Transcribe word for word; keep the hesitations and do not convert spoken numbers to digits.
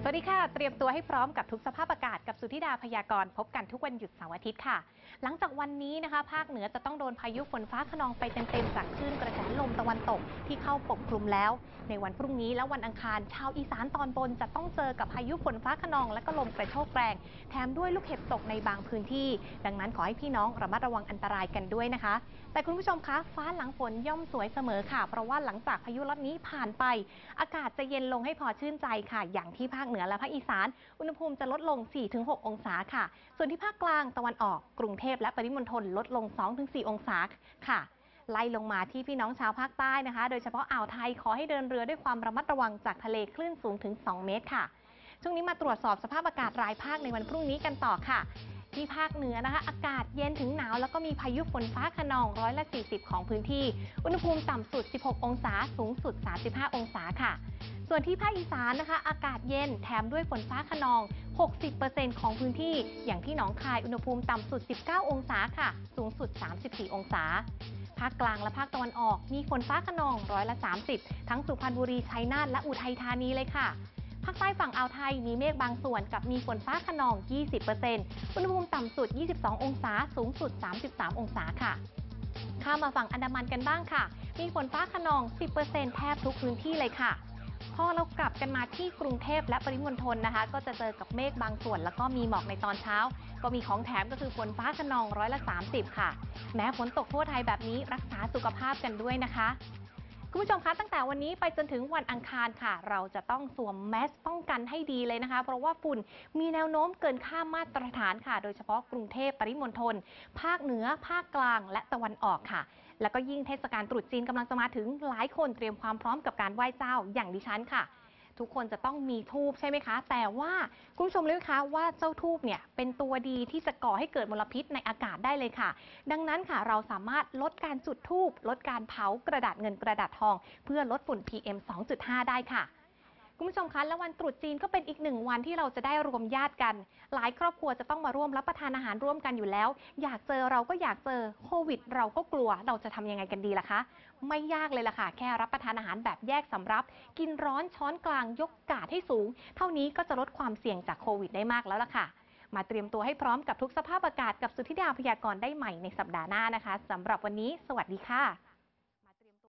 สวัสดีค่ะเตรียมตัวให้พร้อมกับทุกสภาพอากาศกับสุธิดาพยากรณ์พบกันทุกวันหยุดเสาร์อาทิตย์ค่ะหลังจากวันนี้นะคะภาคเหนือจะต้องโดนพายุฝนฟ้าคะนองไปเต็มๆจากคลื่นกระแสลมตะวันตกที่เข้าปกคลุมแล้วในวันพรุ่งนี้และวันอังคารชาวอีสานตอนบนจะต้องเจอกับพายุฝนฟ้าคะนองและก็ลมกระโชกแรงแถมด้วยลูกเห็บตกในบางพื้นที่ดังนั้นขอให้พี่น้องระมัดระวังอันตรายกันด้วยนะคะแต่คุณผู้ชมคะฟ้าหลังฝนย่อมสวยเสมอค่ะเพราะว่าหลังจากพายุล็อตนี้ผ่านไปอากาศจะเย็นลงให้พอชื่นใจค่ะอย่างที่ภาคเหนือและภาคอีสานอุณหภูมิจะลดลง สี่ถึงหก องศาค่ะส่วนที่ภาคกลางตะวันออกกรุงเทพและปริมณฑลลดลง สองถึงสี่ องศาค่ะไล่ลงมาที่พี่น้องชาวภาคใต้นะคะโดยเฉพาะอ่าวไทยขอให้เดินเรือด้วยความระมัดระวังจากทะเลคลื่นสูงถึง สอง เมตรค่ะช่วงนี้มาตรวจสอบสภาพอากาศรายภาคในวันพรุ่งนี้กันต่อค่ะที่ภาคเหนือนะคะอากาศเย็นถึงหนาวแล้วก็มีพายุฝนฟ้าคะนองร้อยละสี่สิบของพื้นที่อุณหภูมิต่ำสุดสิบหกองศาสูงสุดสามสิบห้าองศาค่ะส่วนที่ภาคอีสานนะคะอากาศเย็นแถมด้วยฝนฟ้าคะนอง หกสิบเปอร์เซ็นต์ ของพื้นที่อย่างที่หนองคายอุณหภูมิต่ำสุดสิบเก้าองศาค่ะสูงสุดสามสิบสี่องศาภาคกลางและภาคตะวันออกมีฝนฟ้าคะนองร้อยละสามสิบทั้งสุพรรณบุรีชัยนาทและอุทัยธานีเลยค่ะภาคใต้ฝั่งอ่าวไทยมีเมฆบางส่วนกับมีฝนฟ้าคะนอง ยี่สิบเปอร์เซ็นต์ อุณหภูมิต่ำสุดยี่สิบสององศาสูงสุดสามสิบสามองศาค่ะข้ามมาฝั่งอันดามันกันบ้างค่ะมีฝนฟ้าคะนอง สิบเปอร์เซ็นต์ แทบทุกพื้นที่เลยค่ะพอเรากลับกันมาที่กรุงเทพและปริมณฑลนะคะก็จะเจอกับเมฆบางส่วนแล้วก็มีหมอกในตอนเช้าก็มีของแถมก็คือฝนฟ้าคะนองร้อยละสามสิบค่ะแม้ฝนตกทั่วไทยแบบนี้รักษาสุขภาพกันด้วยนะคะคุณผู้ชมคะตั้งแต่วันนี้ไปจนถึงวันอังคารค่ะเราจะต้องสวมแมสป้องกันให้ดีเลยนะคะเพราะว่าฝุ่นมีแนวโน้มเกินค่ามาตรฐานค่ะโดยเฉพาะกรุงเทพปริมณฑลภาคเหนือภาคกลางและตะวันออกค่ะแล้วก็ยิ่งเทศกาลตรุษจีนกำลังจะมาถึงหลายคนเตรียมความพร้อมกับการไหว้เจ้าอย่างดิฉันค่ะทุกคนจะต้องมีธูปใช่ไหมคะแต่ว่าคุณผู้ชมรู้ไหมคะว่าเจ้าธูปเนี่ยเป็นตัวดีที่จะก่อให้เกิดมลพิษในอากาศได้เลยค่ะดังนั้นค่ะเราสามารถลดการจุดธูปลดการเผากระดาษเงินกระดาษทองเพื่อลดฝุ่น พี เอ็ม สองจุดห้า ได้ค่ะคุณผู้ชมคะและวันตรุษจีนก็เป็นอีกหนึ่งวันที่เราจะได้รวมญาติกันหลายครอบครัวจะต้องมาร่วมรับประทานอาหารร่วมกันอยู่แล้วอยากเจอเราก็อยากเจอโควิดเราก็กลัวเราจะทำยังไงกันดีล่ะคะไม่ยากเลยล่ะค่ะแค่รับประทานอาหารแบบแยกสำรับกินร้อนช้อนกลางยกกาดให้สูงเท่านี้ก็จะลดความเสี่ยงจากโควิดได้มากแล้วล่ะค่ะมาเตรียมตัวให้พร้อมกับทุกสภาพอากาศกับสุธิดาพยากรณ์ได้ใหม่ในสัปดาห์หน้านะคะสำหรับวันนี้สวัสดีค่ะ